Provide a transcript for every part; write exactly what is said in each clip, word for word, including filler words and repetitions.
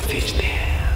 Fish Dance.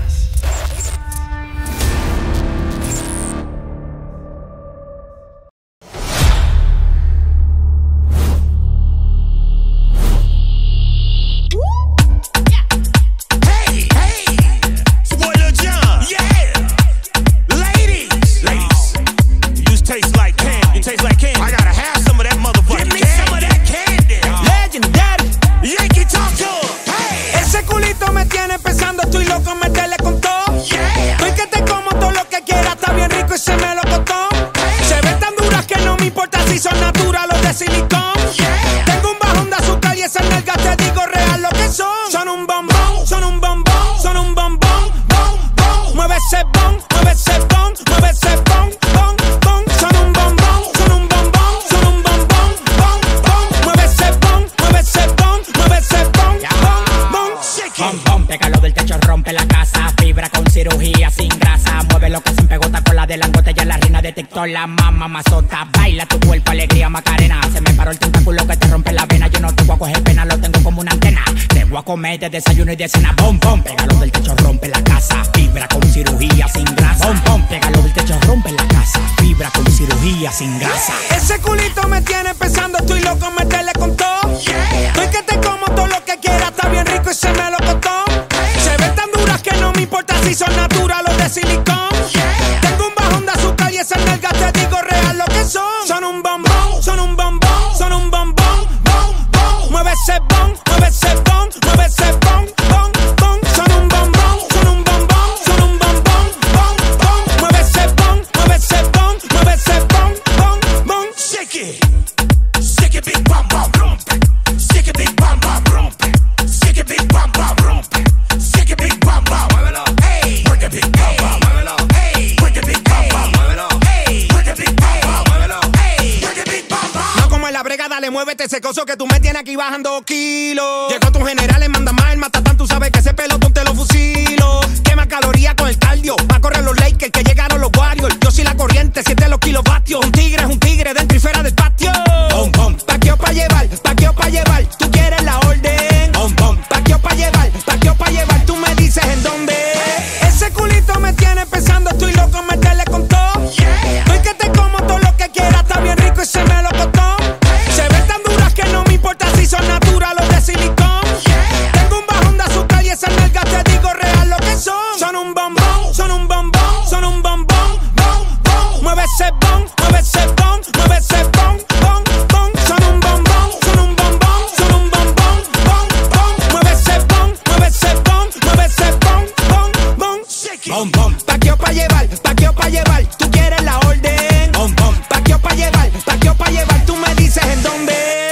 Son naturales de silicón. Yeah. Tengo un bajón de azúcar y esas nalgas te digo real lo que son. Son un bombón, son un bombón, son un bombón, bom, bom. Mueve ese bon, mueve ese bon, mueve ese bon, bon, bon. Son un bombón, son un bombón, son un bombón, bom, bom. Mueve ese bon, mueve ese bon, mueve ese bon, bom, bom. Bom, bom, pégalo del techo, rompe la casa. Fibra con cirugía sin grasa. Mueve lo que se empegota con la de langote. Ya la reina detectó la mamá mazota. Baila tu cuerpo, alegría, Macarena. Se me paró el tentáculo que te rompe la vena. Yo no te voy a coger pena, lo tengo como una antena. Te voy a comer de desayuno y de cena. Bom, bom, pégalo del techo, rompe la casa. Fibra con cirugía sin grasa. Bom, bom, pégalo del techo, rompe la casa. Fibra con cirugía sin grasa. Ese culito me tiene pensando, estoy loco en meterle con todo. Yeah. Estoy que te como todo lo que quiera, está bien rico y se me lo costó. Hey. Se ven tan duras que no me importa si son naturales de silicón. Yeah. Tengo un bajón de azúcar y esas nalgas te digo real lo que son. Son un bombón, son un bombón, son un bombón, bom, bom. Mueve ese bon, mueve ese bon, mueve ese bon, bon, bon. Son un bombón, son un bombón, son un bombón, bom, bom. Mueve ese bon, mueve ese bon, mueve ese bon, bon, bon. Shake it, shake it, big bam bam rompe. Shake it, big bam bam rompe. Shake it, big bam bam rompe. Shake it, big bam bam. Muévelo, hey. Work it, big bam bam. Muévelo, hey. Work it, big bam bam. Muévelo, hey. Work it, big bam bam. Muévelo, hey. Work it, big bam bam. No como en la brega, dale, muévete ese coso que tú me tienes aquí bajando kilos. Llegó tu general, manda más el matatán, tú sabes que ese pelotón te lo fusilo. Quema calorías con el cardio, va a correr los Lakers que llegaron los Warriors. Yo soy la corriente, siete los kilovatios. Un tigre es un tigre dentro y fuera del patio. Bom, bom. Paqueo pa' llevar, paqueo pa' llevar, tú quieres la orden. Bom, bom. Paqueo pa' llevar, paqueo pa' llevar, tú me dices en dónde. Ese culito me tiene pensando, estoy loco en meterle con todo. Yeah. Estoy que te como todo lo que quiera, está bien rico y se me lo costó. Hey. Se ven tan duras que no me importa si son naturales de silicón. Yeah. Tengo un bajón de azúcar y esas nalgas te digo real lo que son. Son un bombón, son un bombón, son un bombón, bom, bom. Mueve ese bon, mueve ese bon, mueve ese bon, bon, bon. Son un bombón, son un bombón, son un bombón, bom, bom. Mueve ese bon, mueve ese bon, mueve ese bon, bon, bon. Shake it. Bom, bom. Paqueo pa' llevar, paqueo pa' llevar, tú quieres la orden. Bom, bom. Paqueo pa' llevar, paqueo pa' llevar, tú me dices en dónde.